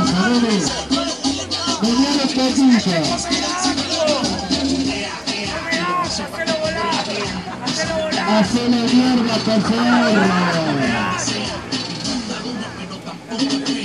baja, dale. Mediano poquito. Hacelo mierda, por favor.